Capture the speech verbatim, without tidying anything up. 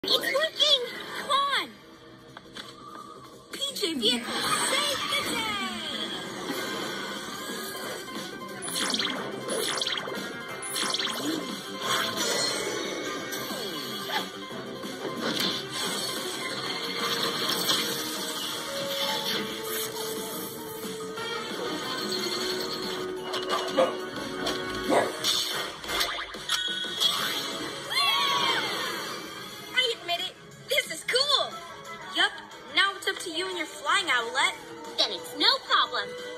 It's working! Come on! P J Vehicle, save the day! Yup, now it's up to you and your flying owlet. Then it's no problem.